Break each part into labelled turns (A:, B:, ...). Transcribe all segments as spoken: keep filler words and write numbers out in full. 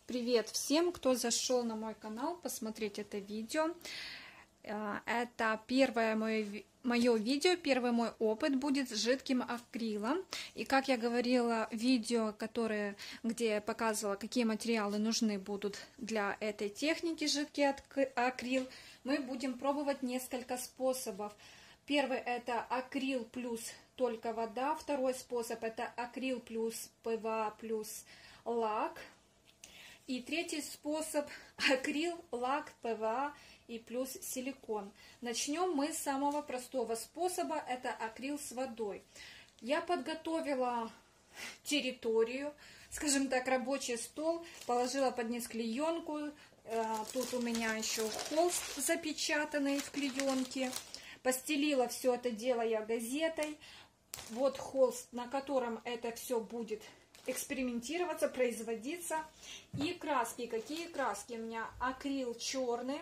A: Привет всем, кто зашел на мой канал посмотреть это видео. Это первое мое, мое видео, первый мой опыт будет с жидким акрилом. И как я говорила, видео, которое, где я показывала, какие материалы нужны будут для этой техники жидкий акрил, мы будем пробовать несколько способов. Первый это акрил плюс только вода. Второй способ это акрил плюс ПВА плюс лак. И третий способ акрил, лак, ПВА и плюс силикон. Начнем мы с самого простого способа, это акрил с водой. Я подготовила территорию, скажем так, рабочий стол, положила под низ клеенку. Тут у меня еще холст запечатанный в клеенке. Постелила все это дело я газетой. Вот холст, на котором это все будет экспериментироваться, производиться. И краски. Какие краски? У меня акрил черный,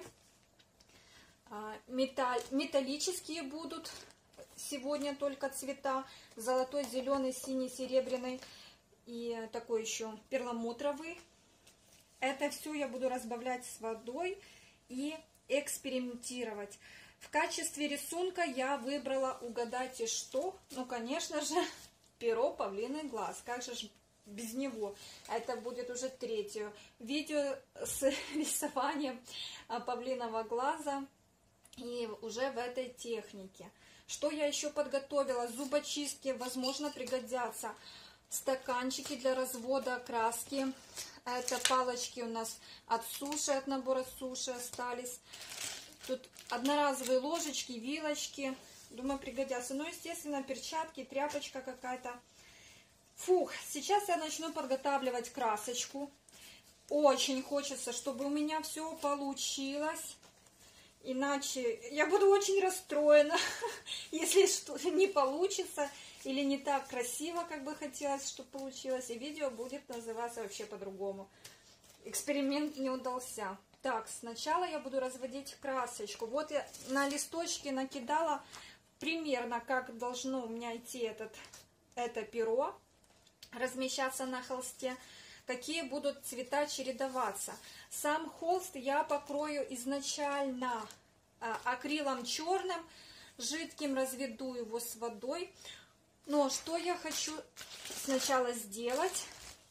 A: металл, металлические будут сегодня только цвета. Золотой, зеленый, синий, серебряный и такой еще перламутровый. Это все я буду разбавлять с водой и экспериментировать. В качестве рисунка я выбрала, угадайте что? Ну, конечно же, перо «Павлиный глаз». Как же без него? Это будет уже третье видео с рисованием павлиного глаза и уже в этой технике. Что я еще подготовила? Зубочистки, возможно, пригодятся. Стаканчики для развода краски. Это палочки у нас от суши, от набора суши остались. Тут одноразовые ложечки, вилочки. Думаю, пригодятся. Ну, естественно, перчатки, тряпочка какая-то. Фух, сейчас я начну подготавливать красочку. Очень хочется, чтобы у меня все получилось. Иначе я буду очень расстроена, если что не получится или не так красиво, как бы хотелось, чтобы получилось. И видео будет называться вообще по-другому. Эксперимент не удался. Так, сначала я буду разводить красочку. Вот я на листочке накидала примерно, как должно у меня идти этот, это перо, размещаться на холсте, какие будут цвета чередоваться. Сам холст я покрою изначально а, акрилом черным, жидким, разведу его с водой. Но что я хочу сначала сделать?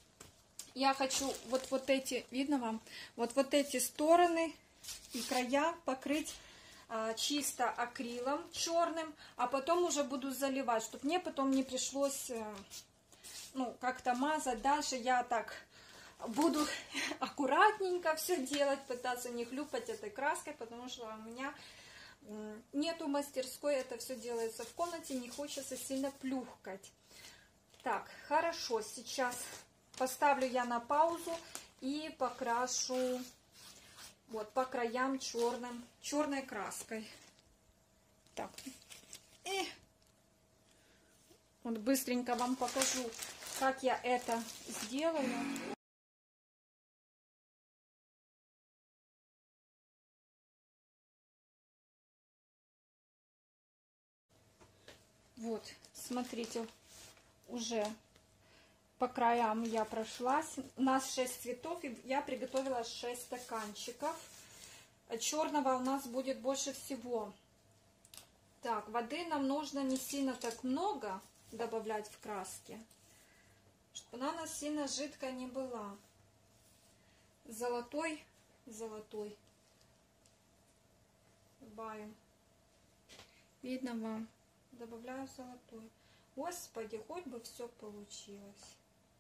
A: Я хочу вот, вот эти, видно вам, вот, вот эти стороны и края покрыть а, чисто акрилом черным, а потом уже буду заливать, чтобы мне потом не пришлось ну, как-то мазать. Дальше я так буду аккуратненько все делать, пытаться не хлюпать этой краской, потому что у меня нету мастерской, это все делается в комнате, не хочется сильно плюхкать. Так, хорошо, сейчас поставлю я на паузу и покрашу вот по краям черным, черной краской. Так, и вот быстренько вам покажу, как я это сделаю. Вот, смотрите, уже по краям я прошлась. У нас шесть цветов, и я приготовила шесть стаканчиков. Черного у нас будет больше всего. Так, воды нам нужно не сильно так много добавлять в краски, чтобы она у нас сильно жидкая не была. Золотой, золотой. Добавим. Видно вам? Добавляю золотой. Господи, хоть бы все получилось.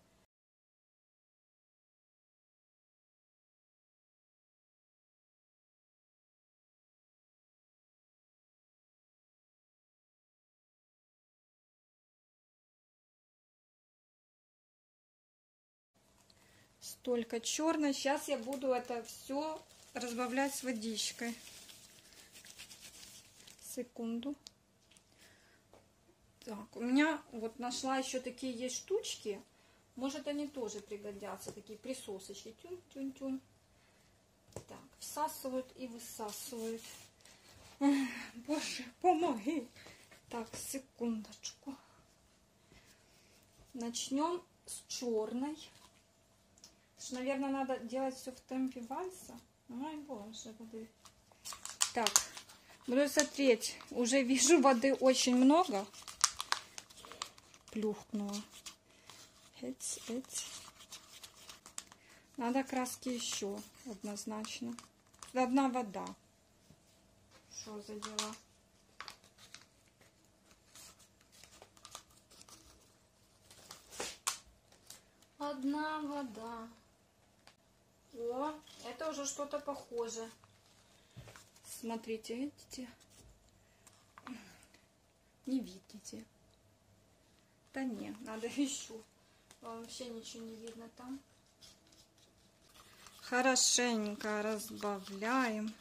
A: Столько черной. Сейчас я буду это все разбавлять с водичкой. Секунду. Так, у меня вот нашла еще такие есть штучки. Может, они тоже пригодятся. Такие присосочки. Тюнь-тюнь-тюнь. Так, всасывают и высасывают. Боже, помоги. Так, секундочку. Начнем с черной. Наверное, надо делать все в темпе вальса. Ой, боже, воды. Так, буду смотреть. Уже вижу, воды очень много. Плюхнула. Эць, эць. Надо краски еще, однозначно. Одна вода. Что за дела? Одна вода. О, это уже что-то похоже. Смотрите, видите? Не видите? Да не, надо еще. Вообще ничего не видно там. Хорошенько разбавляем.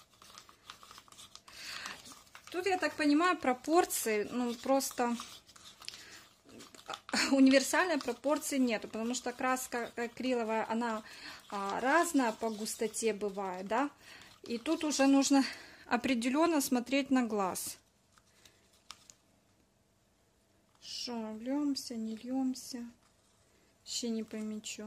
A: Тут, я так понимаю, пропорции, ну, просто универсальной пропорции нету, потому что краска акриловая, она а, разная по густоте бывает, да, и тут уже нужно определенно смотреть на глаз. Что, льемся, не льемся, вообще не пойми, что.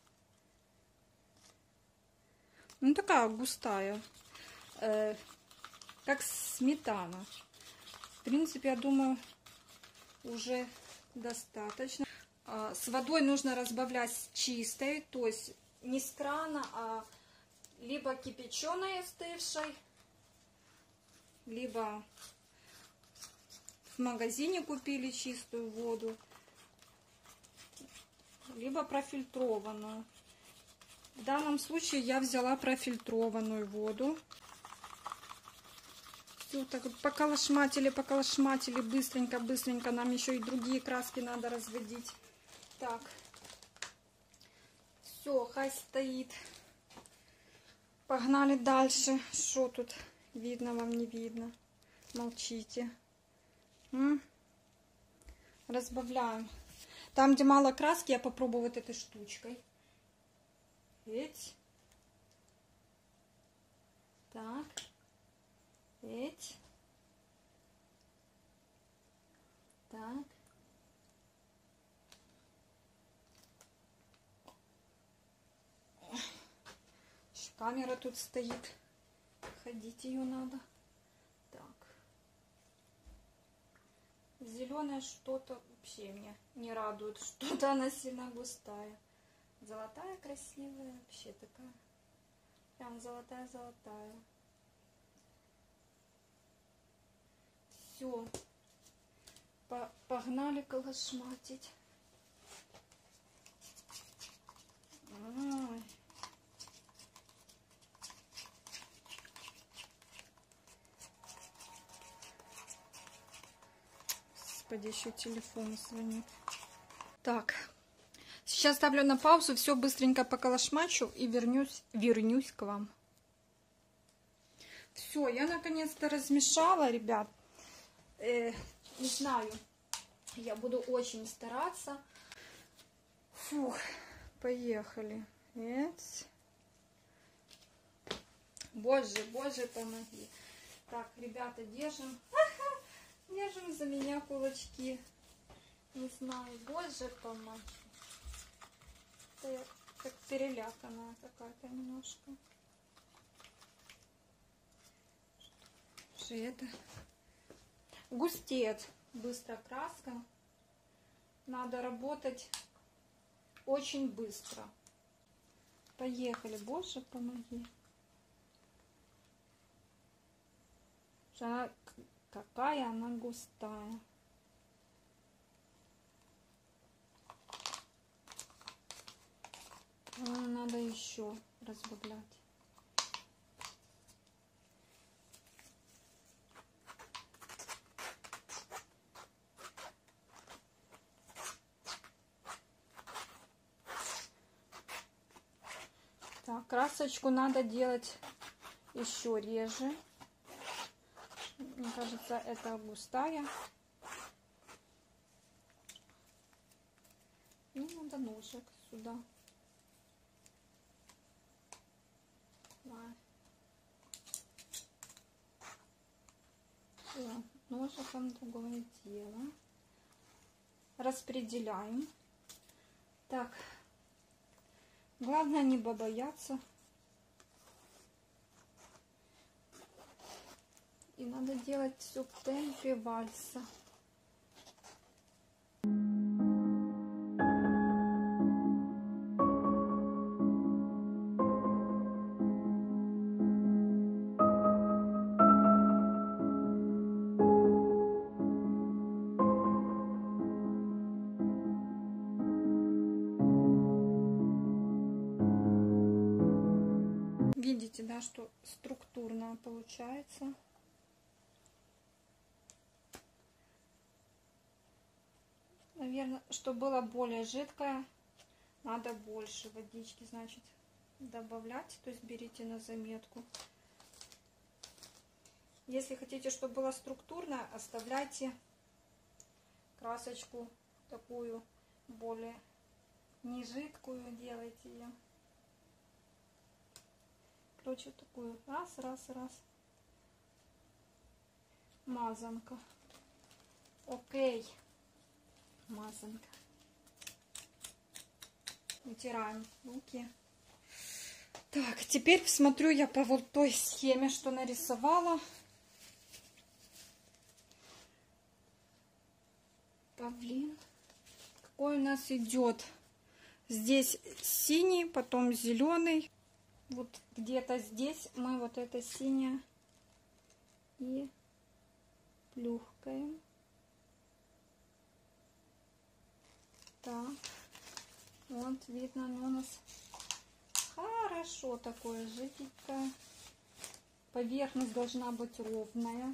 A: Ну, такая густая, э, как сметана. В принципе, я думаю, уже достаточно. А, с водой нужно разбавлять чистой, то есть не с крана, а либо кипяченой остывшей, либо в магазине купили чистую воду, либо профильтрованную. В данном случае я взяла профильтрованную воду. Все так вот поколошматили, поколошматили, быстренько, быстренько. Нам еще и другие краски надо разводить. Так. Все, хай стоит. Погнали дальше. Что тут видно вам, не видно? Молчите. М? Разбавляем. Там, где мало краски, я попробую вот этой штучкой. Эть. Так. Эть. Так. Камера тут стоит. Ходить ее надо. Так. Зеленое что-то вообще меня не радует. Что-то она сильно густая. Золотая красивая, вообще такая. Прям золотая-золотая. Все. Погнали колошматить. Ой. Господи, еще телефон звонит. Так. Сейчас ставлю на паузу, все быстренько поколошмачу и вернусь, вернусь к вам. Все, я наконец-то размешала, ребят. Э, не знаю, я буду очень стараться. Фух, поехали. Нет. Боже, боже, помоги. Так, ребята, держим. Держим за меня кулачки. Не знаю, боже, помоги. Я как переляканная какая-то немножко. Что это? Густеет быстро краска. Надо работать очень быстро. Поехали, боже, помоги. Она, какая она густая. Надо еще разбавлять. Так, красочку надо делать еще реже. Мне кажется, это густая. Ну, надо ножик сюда. Все, ножиком другое дело. Распределяем. Так, Главное не побояться. И надо делать все в темпе вальса. Видите, да, что структурно получается. Наверное, чтобы было более жидкое, надо больше водички, значит, добавлять. То есть берите на заметку. Если хотите, чтобы было структурно, оставляйте красочку такую более не жидкую, делайте ее. Короче, такую раз, раз, раз. Мазанка. Окей. Мазанка. Вытираем руки. Так, теперь смотрю я по вот той схеме, что нарисовала. Павлин. Какой у нас идет? Здесь синий, потом зеленый. Вот где-то здесь мы вот это синее и плюхкаем. Так, вот видно, оно у нас хорошо такое жиденькое. Поверхность должна быть ровная.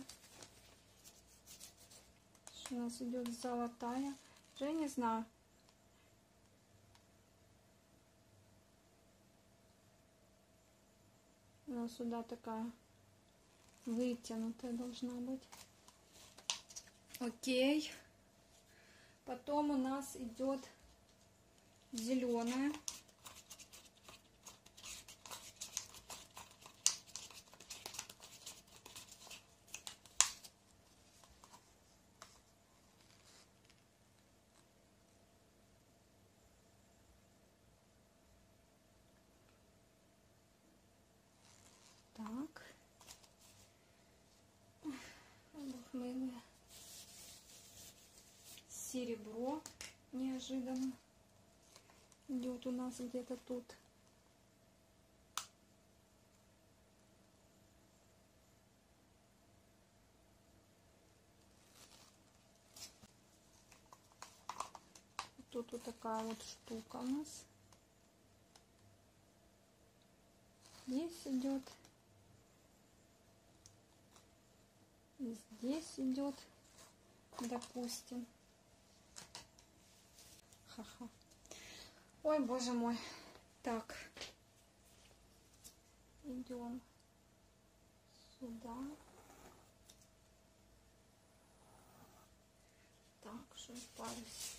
A: У нас идет золотая. Уже не знаю. Она сюда такая вытянутая должна быть. Окей. Потом у нас идет зеленая. Так. Обухмылые. Серебро неожиданно идет у нас где-то тут. Тут вот такая вот штука у нас. Здесь идет. И здесь идет, допустим. Ха-ха. Ой, боже мой. Так. Идем сюда. Так, что парюсь.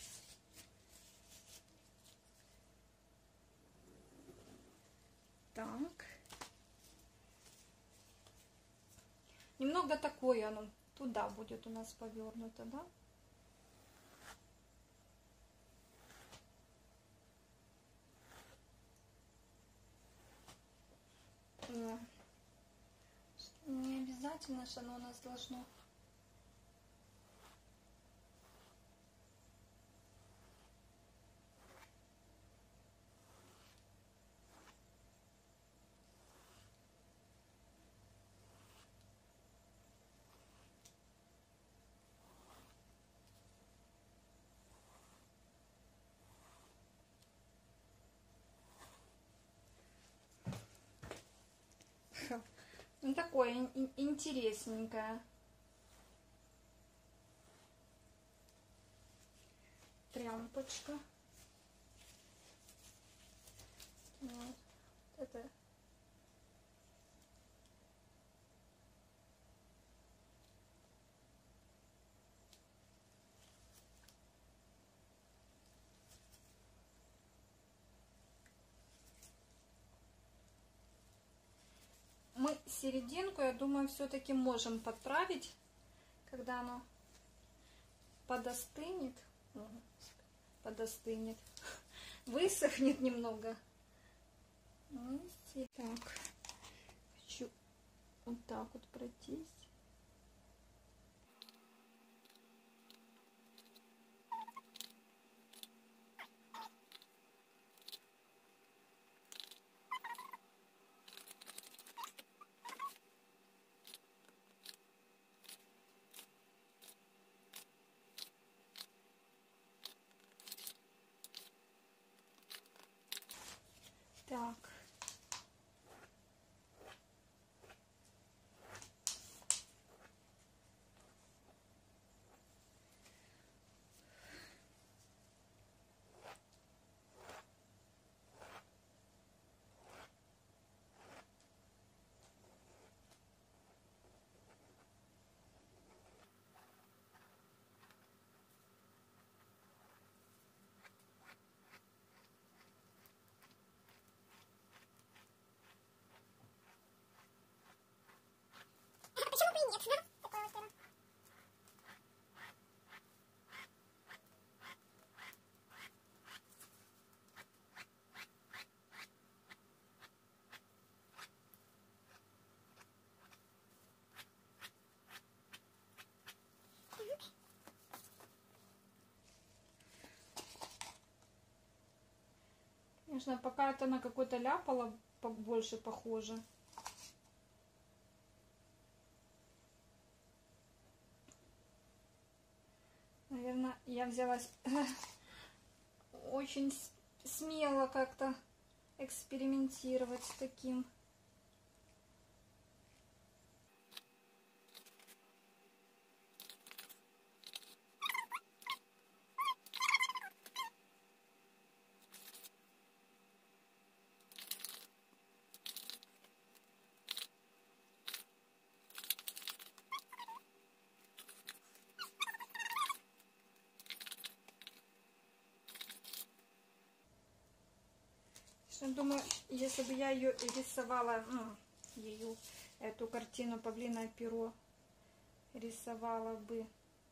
A: Так. Немного такое оно туда будет у нас повернуто, да? Не обязательно, что оно у нас должно. Ну, такое интересненькое. Тряпочка. Вот. Это. Мы серединку, я думаю, все-таки можем подправить, когда оно подостынет, подостынет, высохнет немного, Так, хочу вот так вот пройтись. Так. Конечно, пока это на какой-то ляпало больше похоже. Наверное, я взялась очень смело как-то экспериментировать с таким. Думаю, если бы я ее рисовала, ну, ее, эту картину «Павлиное перо» рисовала бы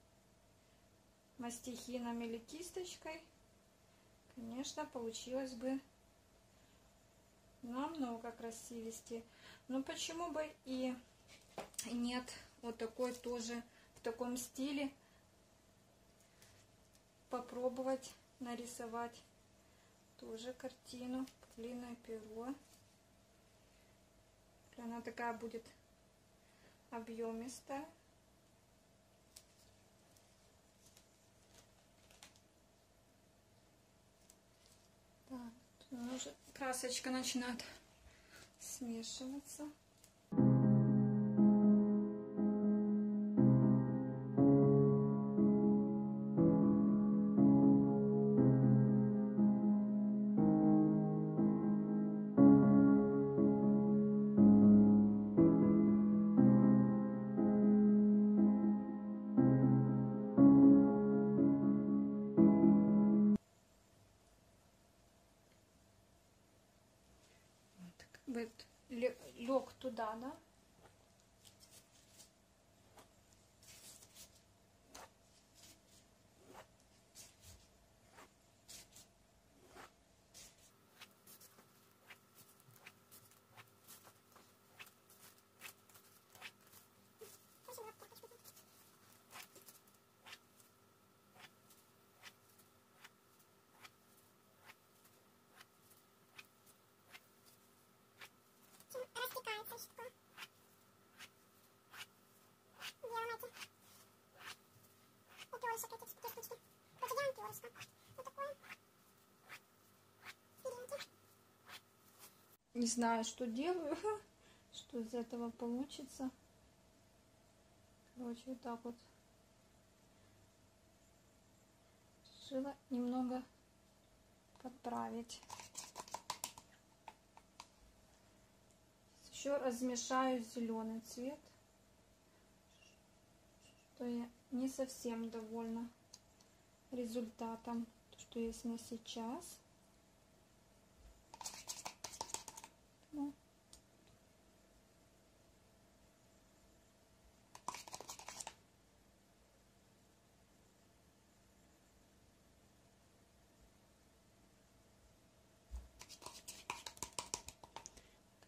A: мастихином или кисточкой, конечно, получилось бы намного красивее. Но почему бы и нет, вот такой тоже в таком стиле попробовать нарисовать тоже картину «Павлиное перо». Она такая будет объемистая. Так, уже красочка начинает смешиваться. Лег туда, да? Не знаю, что делаю, что из этого получится. Короче, вот так вот решила немного подправить. Еще размешаю зеленый цвет, что я не совсем довольна результатом, что есть на сейчас. Ну.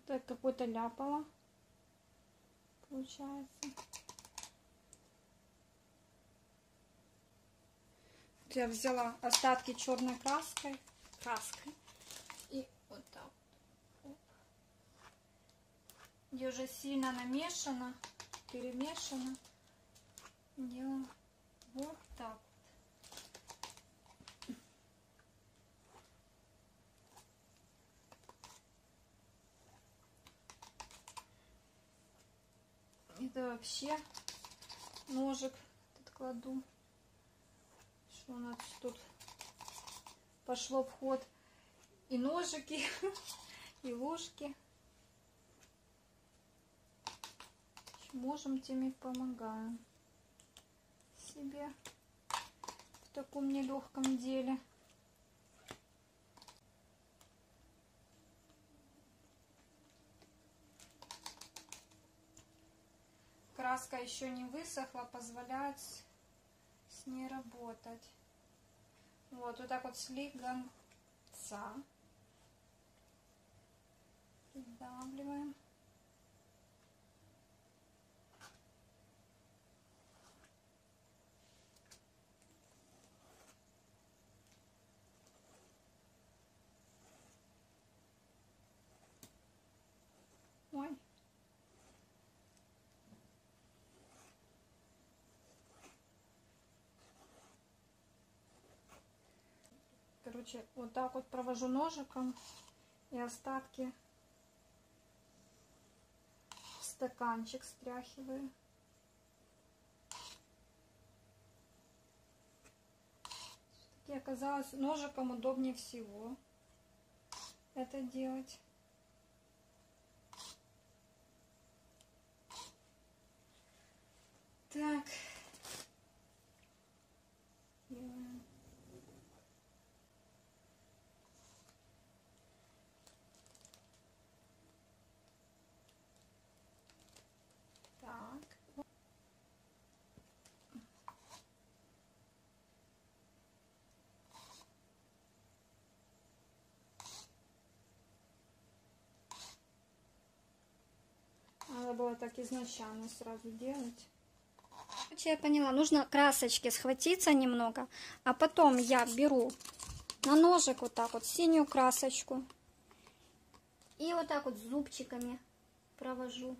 A: Так, какой-то ляпало. Получается. Я взяла остатки черной краской. Краской. И вот так. Оп. Где уже сильно намешано, перемешано. Делаем вот так. Это вообще ножик тут кладу. Что у нас тут пошло в ход и ножики, и ложки. Можем, тем и помогаем себе в таком нелегком деле. Краска еще не высохла, позволяет с ней работать. Вот, вот так вот слегонца придавливаем. Ой. Короче, вот так вот провожу ножиком и остатки в стаканчик стряхиваю. Все-таки оказалось, ножиком удобнее всего это делать. Так. Делаем. Так. Надо было так изначально сразу делать.
B: Я поняла, нужно красочки схватиться немного, а потом я беру на ножик вот так вот синюю красочку и вот так вот зубчиками провожу.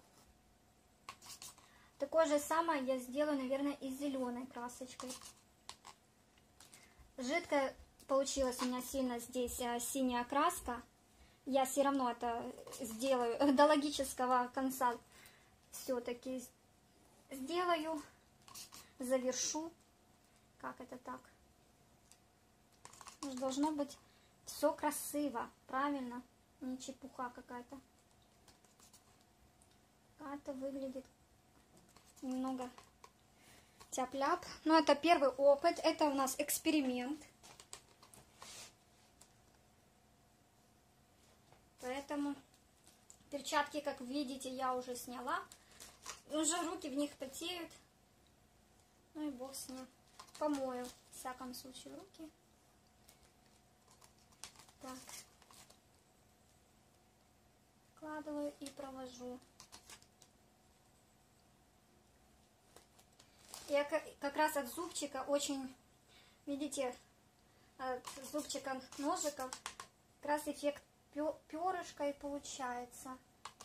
B: Такое же самое я сделаю, наверное, и с зеленой красочкой. Жидкая получилась у меня сильно здесь а, синяя краска. Я все равно это сделаю до логического конца. Все-таки сделаю. Завершу. Как это так? Должно быть все красиво, правильно? Не чепуха какая-то. Как-то выглядит немного тяп-ляп. Но это первый опыт, это у нас эксперимент. Поэтому перчатки, как видите, я уже сняла. Уже руки в них потеют. Ну и бог с ним. Помою, в всяком случае, руки. Так. Вкладываю и провожу. Я как раз от зубчика очень, видите, от зубчика ножиков как раз эффект перышка и получается.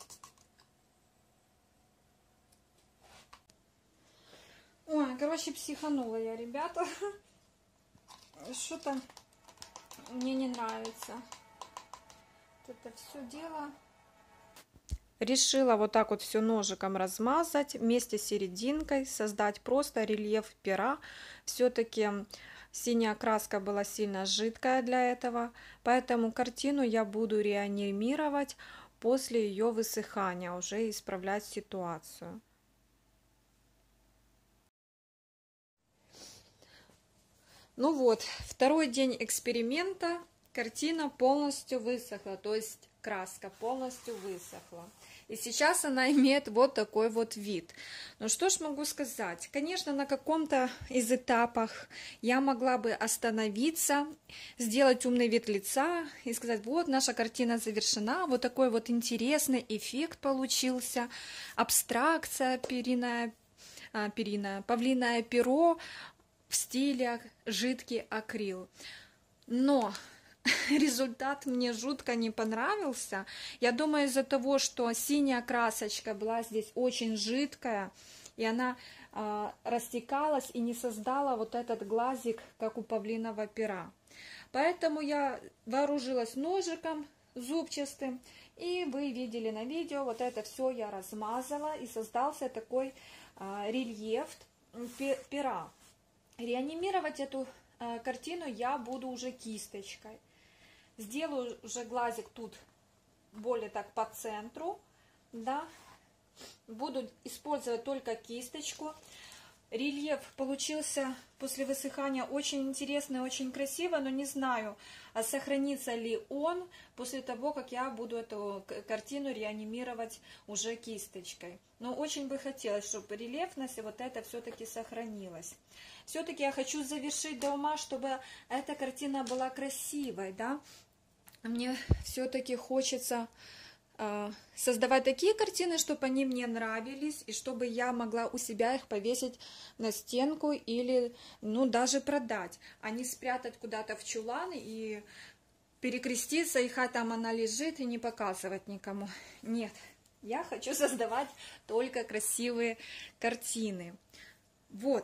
A: Ой, короче, психанула я, ребята. Что-то мне не нравится. Вот это все дело. Решила вот так вот все ножиком размазать, вместе с серединкой создать просто рельеф пера. Все-таки синяя краска была сильно жидкая для этого, поэтому картину я буду реанимировать после ее высыхания, уже исправлять ситуацию. Ну вот, второй день эксперимента, картина полностью высохла, то есть краска полностью высохла. И сейчас она имеет вот такой вот вид. Ну что ж могу сказать? Конечно, на каком-то из этапах я могла бы остановиться, сделать умный вид лица и сказать, вот наша картина завершена, вот такой вот интересный эффект получился, абстракция, периная, а, периная, павлиное перо в стиле жидкий акрил. Но результат мне жутко не понравился. Я думаю, из-за того, что синяя красочка была здесь очень жидкая, и она э, растекалась и не создала вот этот глазик, как у павлиного пера. Поэтому я вооружилась ножиком зубчатым, и вы видели на видео, вот это все я размазала, и создался такой э, рельеф пера. Реанимировать эту э, картину я буду уже кисточкой. Сделаю уже глазик тут более так по центру, да. Буду использовать только кисточку. Рельеф получился после высыхания очень интересный, очень красиво, но не знаю, а сохранится ли он после того, как я буду эту картину реанимировать уже кисточкой. Но очень бы хотелось, чтобы рельефность и вот это все-таки сохранилось. Все-таки я хочу завершить до ума, чтобы эта картина была красивой, да. Мне все-таки хочется э, создавать такие картины, чтобы они мне нравились, и чтобы я могла у себя их повесить на стенку или, ну, даже продать, а не спрятать куда-то в чулан и перекреститься, и хай там она лежит, и не показывать никому. Нет, я хочу создавать только красивые картины. Вот.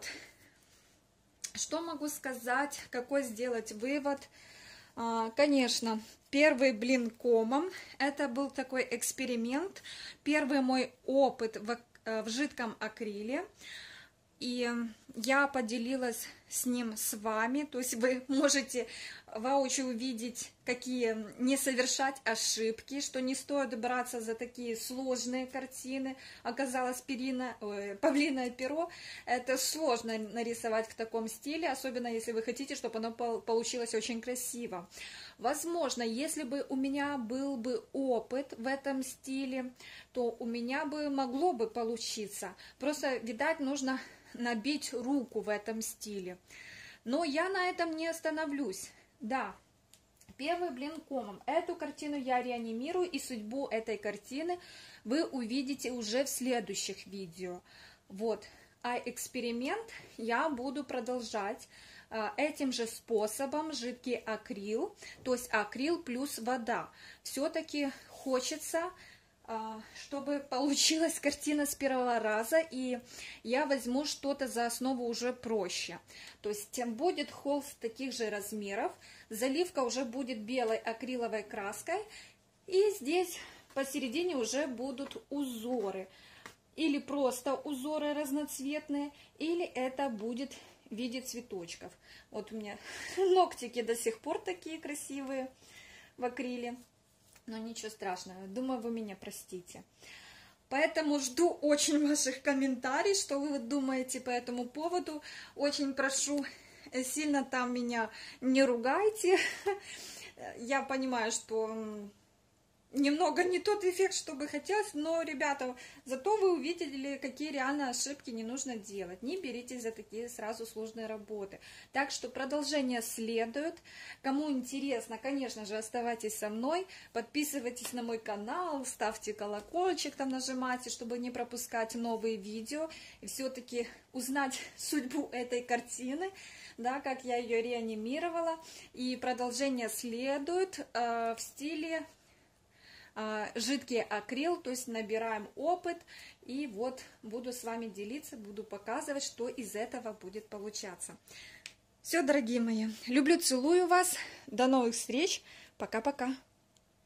A: Что могу сказать, какой сделать вывод? Конечно, первый блин комом, это был такой эксперимент, первый мой опыт в, в жидком акриле, и я поделилась с ним с вами, то есть вы можете воочию увидеть, какие не совершать ошибки, что не стоит браться за такие сложные картины. Оказалось, перина, ой, павлиное перо это сложно нарисовать в таком стиле, особенно если вы хотите, чтобы оно получилось очень красиво. Возможно, если бы у меня был бы опыт в этом стиле, то у меня бы могло бы получиться. Просто, видать, нужно набить руку в этом стиле. Но я на этом не остановлюсь. Да, первый блин комом. Эту картину я реанимирую, и судьбу этой картины вы увидите уже в следующих видео. Вот. А эксперимент я буду продолжать а, этим же способом, жидкий акрил, то есть акрил плюс вода. Все-таки хочется, чтобы получилась картина с первого раза, и я возьму что-то за основу уже проще. То есть будет холст таких же размеров, заливка уже будет белой акриловой краской, и здесь посередине уже будут узоры. Или просто узоры разноцветные, или это будет в виде цветочков. Вот у меня ногтики до сих пор такие красивые в акриле. Но ничего страшного, думаю, вы меня простите. Поэтому жду очень ваших комментариев, что вы думаете по этому поводу. Очень прошу, сильно там меня не ругайте. Я понимаю, что немного не тот эффект, что бы хотелось, но, ребята, зато вы увидели, какие реально ошибки не нужно делать. Не беритесь за такие сразу сложные работы. Так что продолжение следует. Кому интересно, конечно же, оставайтесь со мной, подписывайтесь на мой канал, ставьте колокольчик, там нажимайте, чтобы не пропускать новые видео и все-таки узнать судьбу этой картины, да, как я ее реанимировала. И продолжение следует э, в стиле жидкий акрил, то есть набираем опыт, и вот буду с вами делиться, буду показывать, что из этого будет получаться. Все, дорогие мои, люблю, целую вас, до новых встреч, пока-пока.